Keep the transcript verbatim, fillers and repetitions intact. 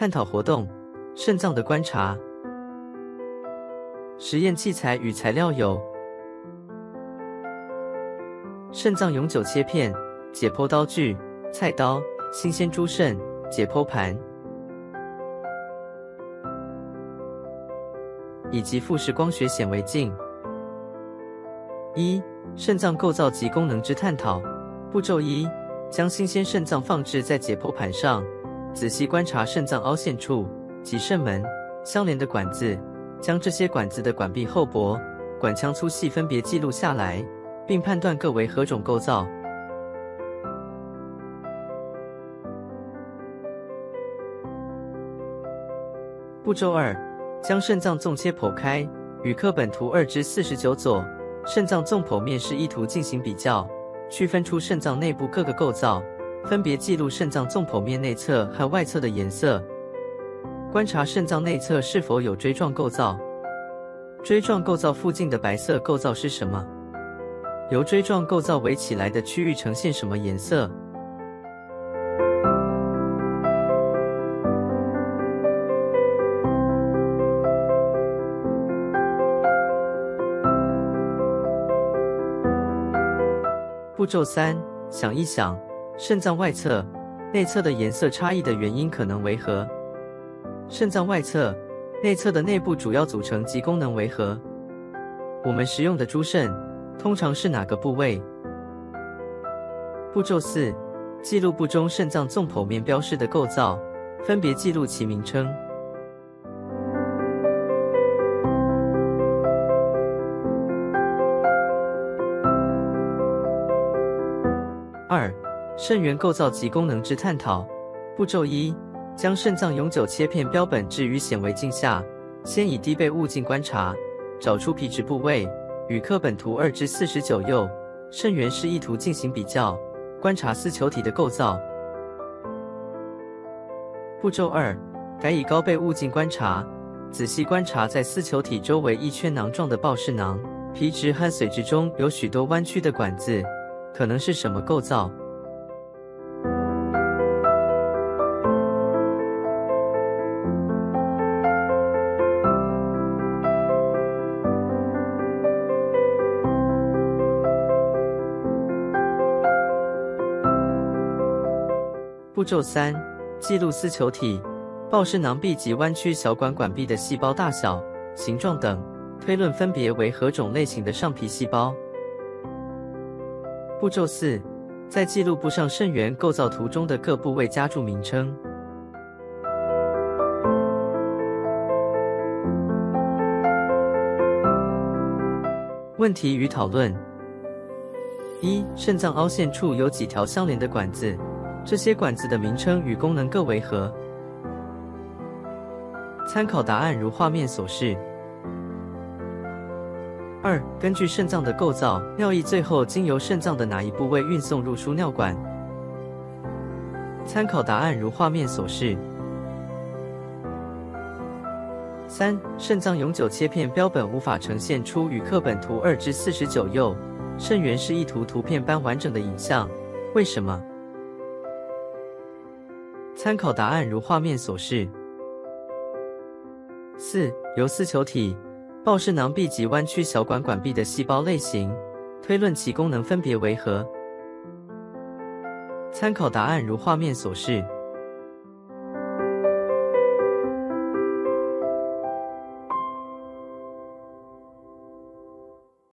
探讨活动：肾脏的观察。实验器材与材料有：肾脏永久切片、解剖刀具、菜刀、新鲜猪肾、解剖盘，以及富士光学显微镜。一、肾脏构造及功能之探讨。步骤一：将新鲜肾脏放置在解剖盘上，仔细观察肾脏凹陷处及肾门相连的管子，将这些管子的管壁厚薄、管腔粗细分别记录下来，并判断各为何种构造。步骤二：将肾脏纵切剖开，与课本图二之四十九左肾脏纵剖面示意图进行比较，区分出肾脏内部各个构造，分别记录肾脏纵剖面内侧和外侧的颜色，观察肾脏内侧是否有锥状构造。锥状构造附近的白色构造是什么？由锥状构造围起来的区域呈现什么颜色？步骤三：想一想，肾脏外侧、内侧的颜色差异的原因可能为何？肾脏外侧、内侧的内部主要组成及功能为何？我们食用的猪肾通常是哪个部位？步骤四：记录部中肾脏纵剖面标示的构造，分别记录其名称。二、肾源构造及功能之探讨。步骤一：将肾脏永久切片标本置于显微镜下，先以低倍物镜观察，找出皮质部位，与课本图二之四十九右肾源示意图进行比较，观察丝球体的构造。步骤二：改以高倍物镜观察，仔细观察在丝球体周围一圈囊状的抱氏囊，皮质和髓质中有许多弯曲的管子，可能是什么构造？步骤三：记录丝球体、抱氏囊壁及弯曲小管管壁的细胞大小、形状等，推论分别为何种类型的上皮细胞。步骤四：在记录簿上肾源构造图中的各部位加注名称。问题与讨论：一、肾脏凹陷处有几条相连的管子？这些管子的名称与功能各为何？参考答案如画面所示。二、根据肾脏的构造，尿液最后经由肾脏的哪一部位运送入输尿管？参考答案如画面所示。三、肾脏永久切片标本无法呈现出与课本图二之四十九右肾源示意图图片般完整的影像，为什么？参考答案如画面所示。四、由丝球体、抱氏囊壁及弯曲小管管壁的细胞类型，推论其功能分别为何？参考答案如画面所示。